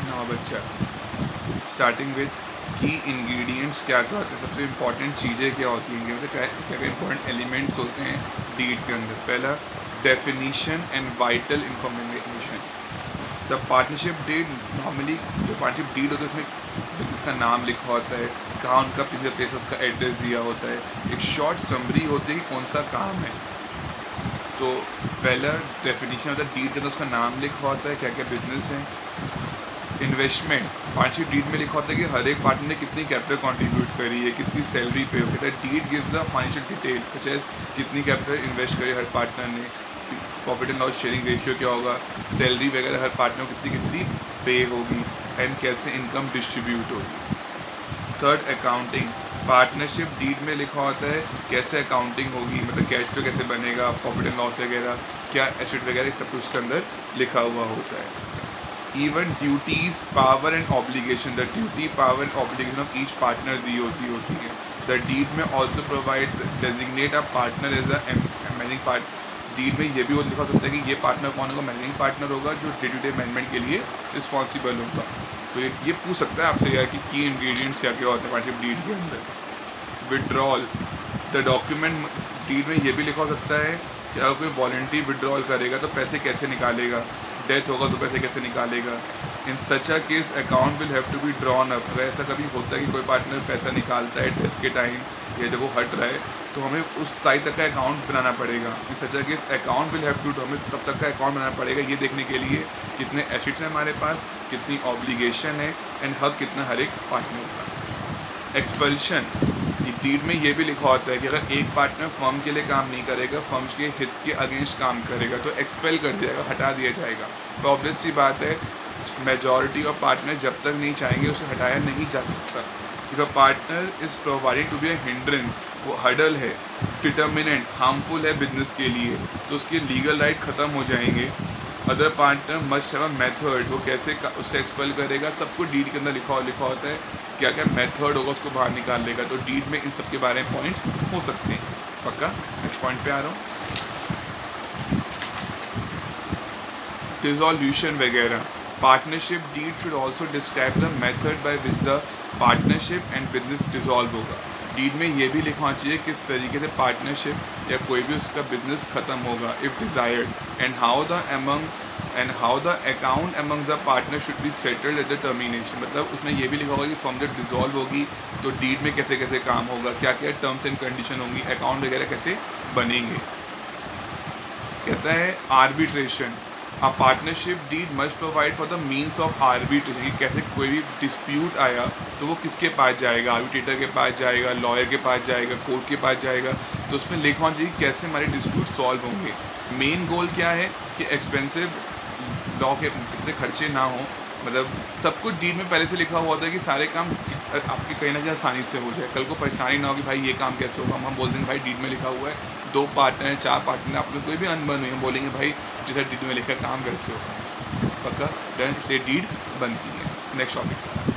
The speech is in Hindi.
नाउ बच्चा स्टार्टिंग विद की इंग्रेडिएंट्स क्या क्या होते हैं, सबसे इंपॉर्टेंट चीज़ें क्या होती हैं, मतलब क्या क्या इंपॉर्टेंट एलिमेंट्स होते हैं डीड के अंदर। पहला definition and vital information. The partnership deed, normally जो पार्टनरशिप डीड होता है उसमें बिजनेस का नाम लिखा होता है, कहाँ उनका पिछले प्लेस है उसका एड्रेस दिया होता है, एक शॉर्ट समरी होती है कि कौन सा काम है। तो पहला डेफिनेशन होता है डीड के अंदर उसका नाम लिखा होता है, क्या क्या बिजनेस है। इन्वेस्टमेंट, पार्टनरशिप डीड में लिखा होता है कि हर एक पार्टनर ने कितनी कैपिटल कंट्रीब्यूट करी है, कितनी सैलरी पे हो, कहता है deed gives a financial detail such as कितनी कैपिटल इन्वेस्ट करी हर पार्टनर ने, profit and loss sharing ratio क्या होगा, सैलरी वगैरह हर पार्टनर को कितनी कितनी पे होगी, एंड कैसे इनकम डिस्ट्रीब्यूट होगी। थर्ड अकाउंटिंग, पार्टनरशिप डीड में लिखा होता है कैसे अकाउंटिंग होगी, मतलब कैश फ्लो कैसे बनेगा, प्रॉफिट एंड लॉस वगैरह क्या एसेट वगैरह सब कुछ उसके अंदर लिखा हुआ होता है। Even duties power and obligation, the duty power and obligation of each partner दी होती है। द डीड में also provide designate a partner as a managing part, deed में ये भी लिखा सकता है कि ये पार्टनर कौन होगा, मैनेजिंग पार्टनर होगा जो डे टू डे मैनेजमेंट के लिए रिस्पॉन्सिबल होगा। तो ये पूछ सकता है आपसे यार कि की इंग्रेडिएंट्स क्या क्या होते हैं पार्टनरशिप डीड के अंदर। विड्रॉल, द डॉक्यूमेंट, डीड में ये भी लिखा हो सकता है कि अगर कोई वॉलंटरी विड्रॉल करेगा तो पैसे कैसे निकालेगा, डेथ होगा तो पैसे कैसे निकालेगा। In such a case account will have to be drawn up, अगर ऐसा कभी होता है कि कोई पार्टनर पैसा निकालता है डेथ के टाइम या जब वो हट रहा है तो हमें उस तारीख तक का अकाउंट बनाना पड़ेगा। In such a case account will have to, हमें तब तक का अकाउंट बनाना पड़ेगा ये देखने के लिए कितने एसेट्स हैं हमारे पास, कितनी ऑब्लिगेशन है एंड हक कितना हर एक पार्टनर का। एक्सपल्शन, डीड में ये भी लिखा होता है कि अगर एक पार्टनर फर्म के लिए काम नहीं करेगा, फर्म के हित के अगेंस्ट काम करेगा तो एक्सपेल कर दिया जाएगा, हटा दिया जाएगा। तो ऑब्वियस सी बात है मेजॉरिटी ऑफ पार्टनर जब तक नहीं चाहेंगे उसे हटाया नहीं जा सकता। If a partner is providing to be a hindrance, वो हडल है, डिटर्मिनेंट, हार्मफुल है बिजनेस के लिए, तो उसके लीगल राइट ख़त्म हो जाएंगे। Other partner must have a method, वो कैसे उसे एक्सपेल करेगा, सबको डीड के अंदर लिखा होता है क्या क्या मेथड होगा उसको बाहर निकाल लेगा। तो डीड में इन सब के बारे में पॉइंट्स हो सकते हैं। पक्का नेक्स्ट पॉइंट पे आ रहा हूँ, डिसॉल्यूशन वगैरह। Partnership deed should also describe the method by which the partnership and business dissolve होगा। डीड में ये भी लिखना चाहिए किस तरीके से पार्टनरशिप या कोई भी उसका बिजनेस ख़त्म होगा if desired, and how the account among the partner should be settled at the termination. मतलब उसमें ये भी लिखा होगा कि फर्म जब डिसॉल्व होगी तो डीड में कैसे कैसे काम होगा, क्या क्या टर्म्स एंड कंडीशन होंगी, अकाउंट वगैरह कैसे बनेंगे। कहता है arbitration, a partnership deed must provide for the means of arbitration, कैसे कोई भी डिस्प्यूट आया तो वो किसके पास जाएगा, आर्बिट्रेटर के पास जाएगा, लॉयर के पास जाएगा, कोर्ट के पास जाएगा। तो उसमें लिखना चाहिए कैसे हमारे डिस्प्यूट सॉल्व होंगे। मेन गोल क्या है कि एक्सपेंसिव लॉ के इतने खर्चे ना हो, मतलब सब कुछ डीड में पहले से लिखा हुआ होता है कि सारे काम आपके कहीं ना कहीं आसानी से हो जाए, कल को परेशानी ना हो कि भाई ये काम कैसे होगा। हम बोल देंगे भाई डीड में लिखा हुआ है, 2 पार्टनर है, 4 पार्टनर, आप लोग कोई भी अनबन हुई, हम बोलेंगे भाई जैसा डीड में लिखा काम वैसे होगा। पक्का डन, इसलिए डीड बनती है। Next topic.